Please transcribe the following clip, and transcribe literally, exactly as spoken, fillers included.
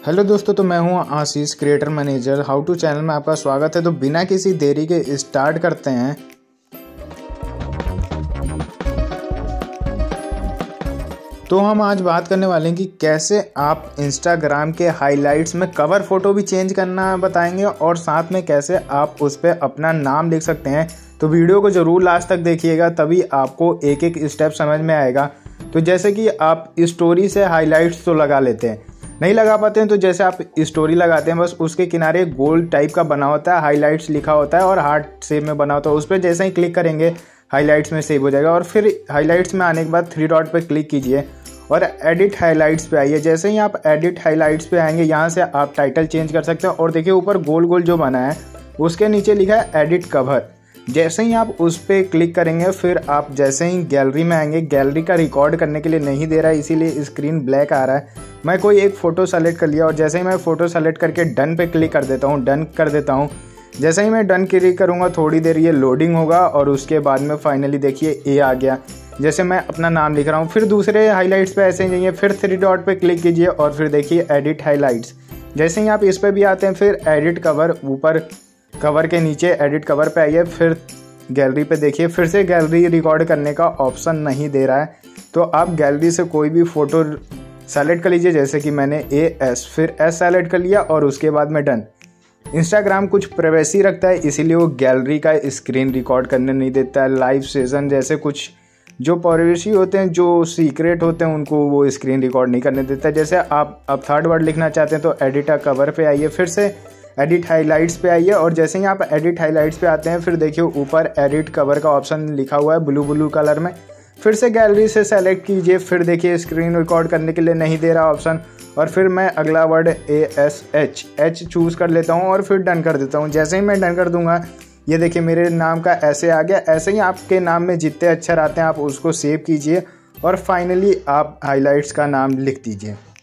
Hello दोस्तों, तो मैं हूं Ashish, creator manager how to channel में आपका स्वागत है। तो बिना किसी देरी के स्टार्ट करते हैं। तो हम आज बात करने वाले हैं कि कैसे आप इंस्टाग्राम के हाइलाइट्स में कवर फोटो भी चेंज करना बताएंगे और साथ में कैसे आप उस पर अपना नाम लिख सकते हैं। तो वीडियो को जरूर लास्ट तक देखिएगा, तभी आपको एक एक स्टेप समझ में आएगा। तो जैसे कि आप स्टोरी से हाइलाइट्स तो लगा लेते हैं, नहीं लगा पाते हैं, तो जैसे आप स्टोरी लगाते हैं बस उसके किनारे गोल टाइप का बना होता है, हाइलाइट्स लिखा होता है और हार्ट शेप में बना होता है। उस पर जैसे ही क्लिक करेंगे हाइलाइट्स में सेव हो जाएगा। और फिर हाइलाइट्स में आने के बाद थ्री डॉट पे क्लिक कीजिए और एडिट हाइलाइट्स पे आइए। जैसे ही आप एडिट हाइलाइट्स पे आएंगे यहाँ से आप टाइटल चेंज कर सकते हैं। और देखिए ऊपर गोल गोल जो बना है उसके नीचे लिखा है एडिट कवर। जैसे ही आप उस पर क्लिक करेंगे फिर आप जैसे ही गैलरी में आएंगे, गैलरी का रिकॉर्ड करने के लिए नहीं दे रहा है इसीलिए स्क्रीन ब्लैक आ रहा है। मैं कोई एक फ़ोटो सेलेक्ट कर लिया और जैसे ही मैं फ़ोटो सेलेक्ट करके डन पे क्लिक कर देता हूँ, डन कर देता हूँ। जैसे ही मैं डन क्लिक करूँगा थोड़ी देर ये लोडिंग होगा और उसके बाद में फाइनली देखिए ए आ गया। जैसे मैं अपना नाम लिख रहा हूँ, फिर दूसरे हाईलाइट्स पे ऐसे ही जाइए, फिर थ्री डॉट पे क्लिक कीजिए और फिर देखिए एडिट हाईलाइट्स। जैसे ही आप इस पर भी आते हैं फिर एडिट कवर, ऊपर कवर के नीचे एडिट कवर पे आइए, फिर गैलरी पे देखिए, फिर से गैलरी रिकॉर्ड करने का ऑप्शन नहीं दे रहा है। तो आप गैलरी से कोई भी फ़ोटो सेलेक्ट कर लीजिए, जैसे कि मैंने ए एस फिर एस सेलेक्ट कर लिया और उसके बाद में डन। इंस्टाग्राम कुछ प्राइवेसी रखता है इसीलिए वो गैलरी का स्क्रीन रिकॉर्ड करने नहीं देता है। लाइव सेशन जैसे कुछ जो प्राइवेसी होते हैं, जो सीक्रेट होते हैं, उनको वो स्क्रीन रिकॉर्ड नहीं करने देता है। जैसे आप अब थर्ड वर्ड लिखना चाहते हैं तो एडिट कवर पे आइए, फिर से एडिट हाइलाइट्स पे आइए और जैसे ही आप एडिट हाइलाइट्स पे आते हैं फिर देखिए ऊपर एडिट कवर का ऑप्शन लिखा हुआ है ब्लू ब्लू कलर में। फिर से गैलरी से सेलेक्ट कीजिए, फिर देखिए स्क्रीन रिकॉर्ड करने के लिए नहीं दे रहा ऑप्शन और फिर मैं अगला word A S H H choose कर लेता हूँ और फिर डन कर देता हूँ। जैसे ही मैं डन कर दूंगा ये देखिए मेरे नाम का ऐसे आ गया। ऐसे ही आपके नाम में जितने अक्षर आते हैं आप उसको सेव कीजिए और फाइनली आप हाइलाइट्स का नाम लिख दीजिए।